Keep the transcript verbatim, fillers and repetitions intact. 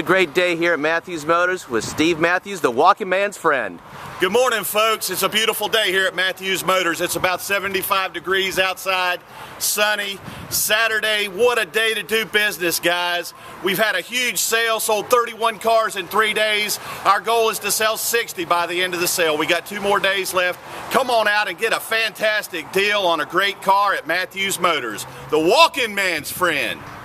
great day here at Matthews Motors with Steve Matthews, the walking man's friend. Good morning, folks. It's a beautiful day here at Matthews Motors. It's about seventy-five degrees outside, sunny, Saturday. What a day to do business, guys. We've had a huge sale, sold thirty-one cars in three days. Our goal is to sell sixty by the end of the sale. We got two more days left. Come on out and get a fantastic deal on a great car at Matthews Motors, the walking man's friend.